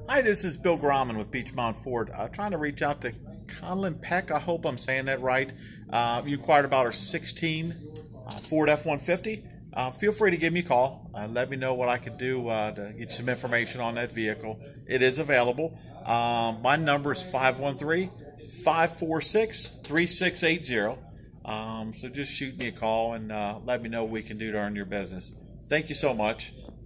Hi, this is Bill Grauman with Beechmont Ford. Trying to reach out to Konlyn Peck. I hope I'm saying that right. You inquired about our 16 Ford F-150. Feel free to give me a call. Let me know what I could do to get you some information on that vehicle. It is available. My number is 513-546-3680. So just shoot me a call and let me know what we can do to earn your business. Thank you so much.